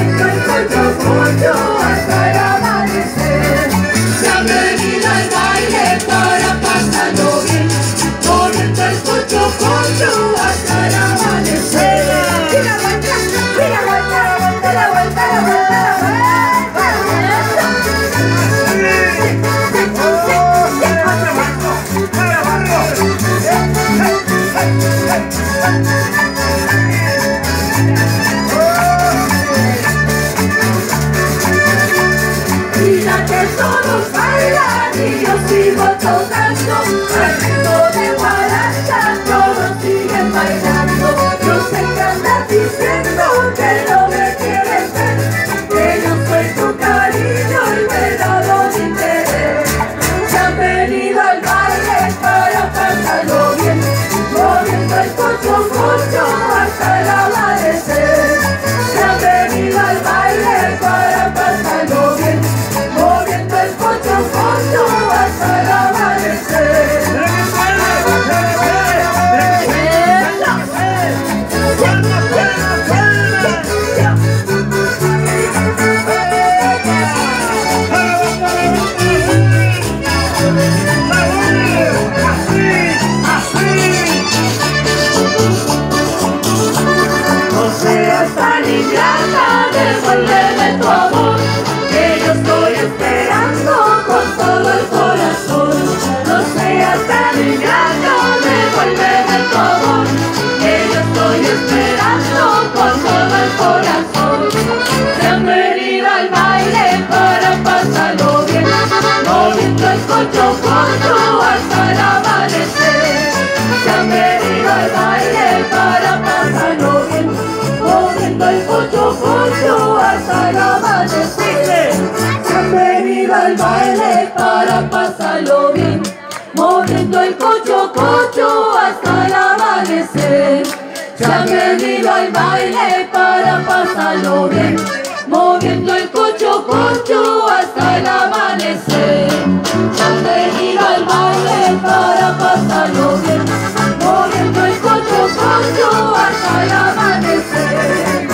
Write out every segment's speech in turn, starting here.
moviendo el cocho cocho hasta el amanecer. Se han venido al baile para pasarlo bien, moviendo el cocho cocho hasta el amanecer. Y la vuelta, y la vuelta, y la vuelta, la vuelta, la vuelta. Mira que todos bailan y yo sigo tocando al ritmo de guaracha, todos siguen bailando. Yo sé que andas diciendo que no me quieres ver, que yo soy tu cariño y me he dado mi interés. Se han venido al baile para pasarlo bien, moviendo el cocho cocho hasta el amanecer. Se han venido al baile para pasarlo bien, moviendo el cocho cocho hasta el amanecer. No seas tan ingrata, devuélveme tu amor, que yo estoy esperando con todo el corazón. No seas tan ingrata, devuélveme tu amor, que yo estoy esperando con todo el corazón. Se han venido al baile para pasarlo bien, moviendo el cocho cocho hasta el amanecer. Se han venido al baile para pasarlo bien, moviendo el cocho cocho hasta el amanecer. Se han venido al baile para pasarlo bien, moviendo el cocho cocho hasta el amanecer. Se han venido al baile para pasarlo bien, moviendo el cocho cocho hasta el amanecer. Se han venido al baile para pasarlo bien, moviendo el cocho cocho hasta el amanecer.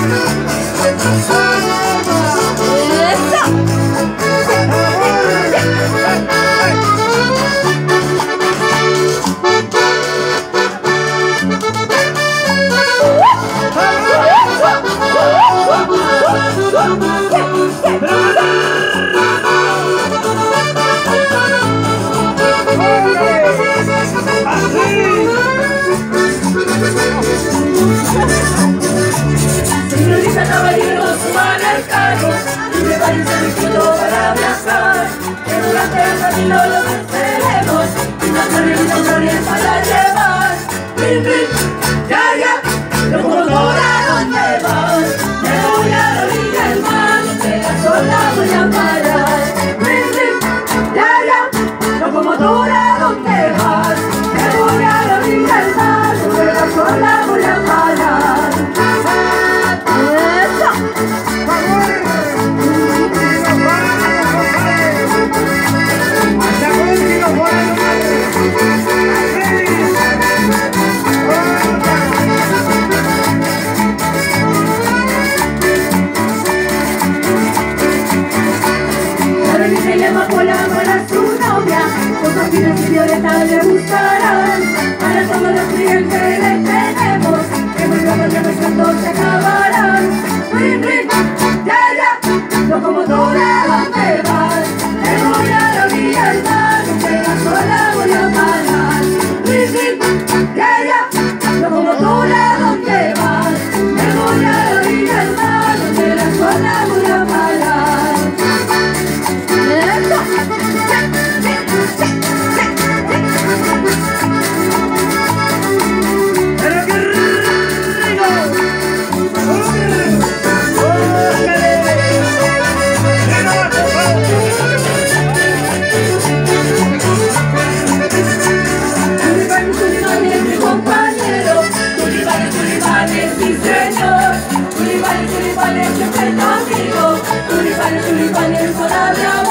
Señorita, caballeros, suban al carro y prepárense el vestido para abrazar, que durante el camino lo venceremos y una terrible gloria para llevar. Rin, rin, ya, ya, locomotora, ¿dónde vas? Me voy a la orilla del mar, donde la sola voy a parar. Rin, rin, ya, ya, locomotora, ¿dónde vas? Me voy a la orilla del mar, donde la sola voy a parar. Y Violeta le gustarán, para todos los clientes les tenemos, que muy pronto se acabarán. Rin, rin, ya, ya, locomotora, ¿dónde vas? Me voy a la orilla del mar, donde la sola voy a parar. Rin, rin, ya, ya, locomotora, ¿dónde vas? Me voy a la orilla del mar, donde la sola voy a parar. Tulipanes siempre conmigo, tulipanes, tulipanes, con la